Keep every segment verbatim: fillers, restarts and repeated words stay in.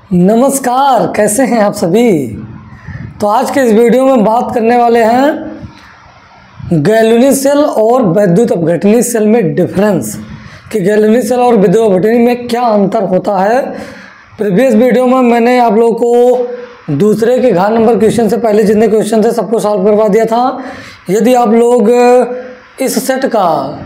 नमस्कार, कैसे हैं आप सभी। तो आज के इस वीडियो में बात करने वाले हैं गैल्वेनिक सेल और वैद्युत अपघटनी सेल में डिफरेंस कि गैल्वेनिक सेल और विद्युत अपघटनी में क्या अंतर होता है। प्रीवियस वीडियो में मैंने आप लोगों को दूसरे के घात नंबर क्वेश्चन से पहले जितने क्वेश्चन थे सबको सॉल्व करवा दिया था। यदि आप लोग इस सेट का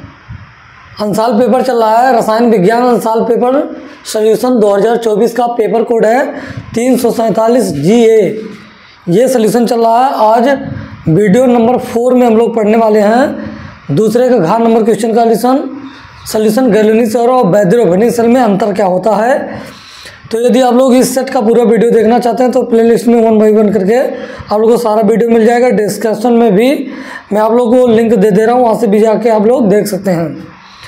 अंसाल पेपर चल रहा है, रसायन विज्ञान अंसाल पेपर सॉल्यूशन दो हज़ार चौबीस का पेपर कोड है तीन सौ सैंतालीस जी ए, ये सॉल्यूशन चल रहा है। आज वीडियो नंबर फोर में हम लोग पढ़ने वाले हैं दूसरे का घात नंबर क्वेश्चन का सॉल्यूशन सॉल्यूशन गैल्वेनिक सेल और वैद्युत अपघटनी सेल में अंतर क्या होता है। तो यदि आप लोग इस सेट का पूरा वीडियो देखना चाहते हैं तो प्लेलिस्ट में वन बाई वन करके आप लोगों को सारा वीडियो मिल जाएगा। डिस्क्रिप्शन में भी मैं आप लोगों को लिंक दे दे रहा हूँ, वहाँ से भी जाके आप लोग देख सकते हैं।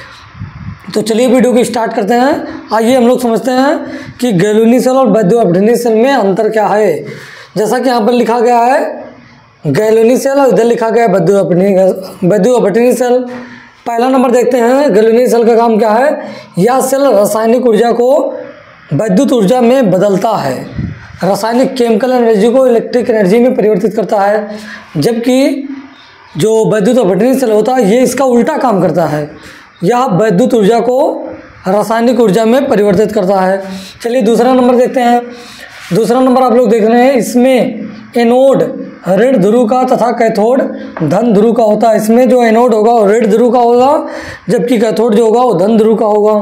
तो चलिए वीडियो को स्टार्ट करते हैं। आइए हम लोग समझते हैं कि गैल्वेनिक सेल और वैद्युत अपघटनी सेल में अंतर क्या है। जैसा कि यहाँ पर लिखा गया है गैल्वेनिक सेल और इधर लिखा गया है वैद्युत अपघटनी वैद्युत अपघटनी सेल। पहला नंबर देखते हैं, गैल्वेनिक सेल का काम क्या है। यह सेल रासायनिक ऊर्जा को वैद्युत ऊर्जा में बदलता है, रासायनिक केमिकल एनर्जी को इलेक्ट्रिक एनर्जी में परिवर्तित करता है। जबकि जो वैद्युत अपघटनी सेल होता है ये इसका उल्टा काम करता है, यह वैद्युत ऊर्जा को रासायनिक ऊर्जा में परिवर्तित करता है। चलिए दूसरा नंबर देखते हैं। दूसरा नंबर आप लोग देख रहे हैं, इसमें एनोड ऋण ध्रुव का तथा कैथोड धन ध्रुव का होता है। इसमें जो एनोड होगा वो ऋण ध्रुव का होगा, जबकि कैथोड जो होगा वो धन ध्रुव का होगा।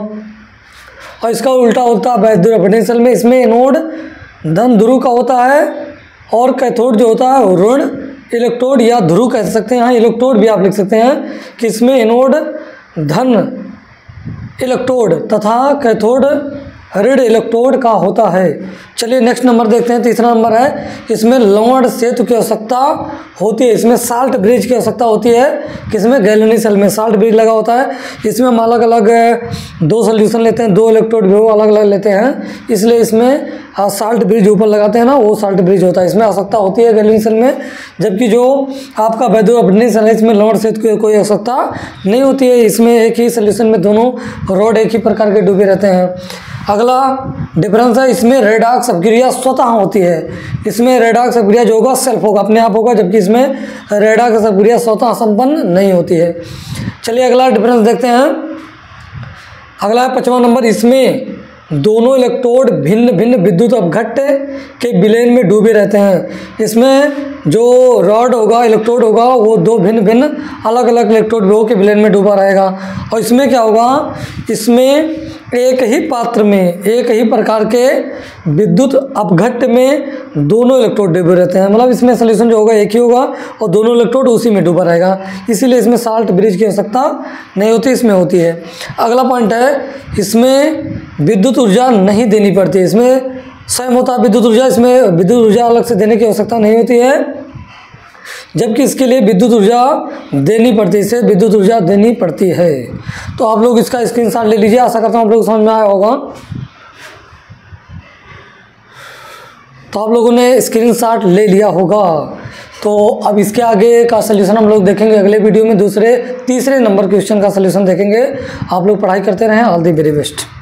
और इसका उल्टा होता है वैद्युत अपघटनी सेल में, इसमें एनोड धन ध्रुव का होता है और कैथोड जो होता है ऋण इलेक्ट्रोड या ध्रुव कह सकते हैं, यहाँ इलेक्ट्रोड भी आप लिख सकते हैं कि इसमें एनोड धन इलेक्ट्रोड तथा कैथोड ऋण इलेक्ट्रोड का होता है। चलिए नेक्स्ट नंबर देखते हैं। तीसरा नंबर है, इसमें लवण सेतु की आवश्यकता होती है, इसमें साल्ट ब्रिज की आवश्यकता होती है। किसमें? गैल्वेनिक सेल में साल्ट ब्रिज लगा होता है। इसमें हम अलग अलग दो सोल्यूशन लेते हैं, दो इलेक्ट्रोड भी अलग अलग लेते हैं, इसलिए इसमें साल्ट ब्रिज ऊपर लगाते हैं ना, वो साल्ट ब्रिज होता है। इसमें आवश्यकता होती है गैल्वेनिक सेल में। जबकि जो आपका वैद्युत अपघटनी सेल है इसमें लवण सेतु की कोई आवश्यकता नहीं होती है। इसमें एक ही सोल्यूशन में दोनों रॉड एक ही प्रकार के डूबे रहते हैं। अगला डिफरेंस है, इसमें रेडॉक्स अपक्रिया स्वतः होती है। इसमें रेडॉक्स अपक्रिया जो होगा सेल्फ होगा, अपने आप होगा, जबकि इसमें रेडॉक्स अपक्रिया स्वतः संपन्न नहीं होती है। चलिए अगला डिफरेंस देखते हैं। अगला है पाँचवा नंबर, इसमें दोनों इलेक्ट्रोड भिन्न भिन्न विद्युत अपघट्य के विलयन में डूबे रहते हैं। इसमें जो रॉड होगा इलेक्ट्रोड होगा वो दो भिन्न भिन्न अलग अलग इलेक्ट्रोड विभव के विलयन में डूबा रहेगा। और इसमें क्या होगा, इसमें एक ही पात्र में एक ही प्रकार के विद्युत अपघट्य में दोनों इलेक्ट्रोड डूबे रहते हैं। मतलब इसमें सॉल्यूशन जो होगा एक ही होगा और दोनों इलेक्ट्रोड उसी में डूबा रहेगा, इसीलिए इसमें साल्ट ब्रिज की आवश्यकता नहीं होती, इसमें होती है। अगला पॉइंट है, इसमें विद्युत ऊर्जा नहीं देनी पड़ती है। इसमें स्वयं होता है विद्युत ऊर्जा, इसमें विद्युत ऊर्जा अलग से देने की आवश्यकता नहीं होती है, जबकि इसके लिए विद्युत ऊर्जा देनी पड़ती है, इसे विद्युत ऊर्जा देनी पड़ती है। तो आप लोग इसका स्क्रीनशॉट ले लीजिए, आशा करता हूँ आप लोग समझ में आया होगा। तो आप लोगों ने स्क्रीनशॉट ले लिया होगा। तो अब इसके आगे का सलूशन हम लोग देखेंगे अगले वीडियो में। दूसरे तीसरे नंबर क्वेश्चन का सलूशन देखेंगे। आप लोग पढ़ाई करते रहें। All the very best.